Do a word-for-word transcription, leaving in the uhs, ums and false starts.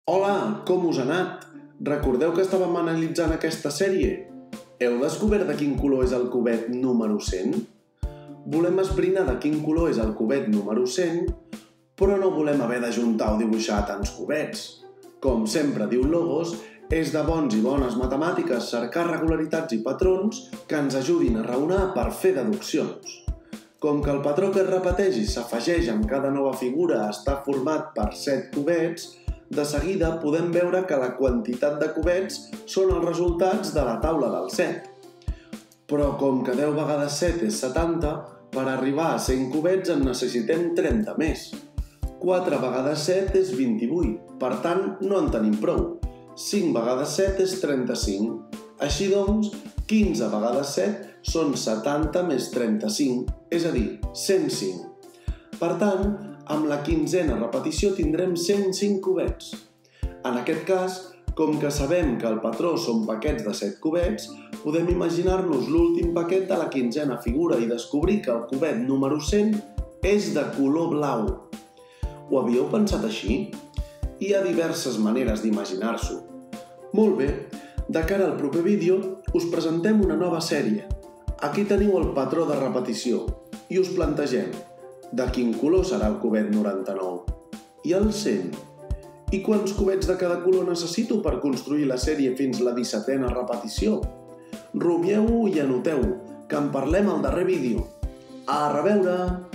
Hola, com us ha anat? Recordeu que estàvem analitzant aquesta sèrie? Heu descobert de quin color és el cubet número cent? Volem esbrinar de quin color és el cubet número cent, però no volem haver d'ajuntar o dibuixar tants cubets. Com sempre diu Logos, és de bons i bones matemàtiques cercar regularitats i patrons que ens ajudin a raonar per fer deduccions. Com que el patró que es repeteix i s'afegeix amb cada nova figura està format per set cubets, de seguida podem veure que la quantitat de cubets són els resultats de la taula del set. Però com que deu vegades set és setanta, per arribar a cent cubets en necessitem trenta més. quatre vegades set és vint-i-vuit, per tant no en tenim prou. cinc vegades set és trenta-cinc. Així doncs, quinze vegades set són setanta més trenta-cinc, és a dir, cent cinc. Per tant, amb la quinzena repetició tindrem cent cinc cubets. En aquest cas, com que sabem que el patró són paquets de set cubets, podem imaginar-nos l'últim paquet de la quinzena figura i descobrir que el cubet número cent és de color blau. Ho havíeu pensat així? Hi ha diverses maneres d'imaginar-s'ho. Molt bé, de cara al proper vídeo us presentem una nova sèrie. Aquí teniu el patró de repetició i us plantegem de quin color serà el cubet noranta-nou? I el cent? I quants cubets de cada color necessito per construir la sèrie fins la dissetena repetició? Rumieu-ho i anoteu-ho, que en parlem al darrer vídeo. A reveure!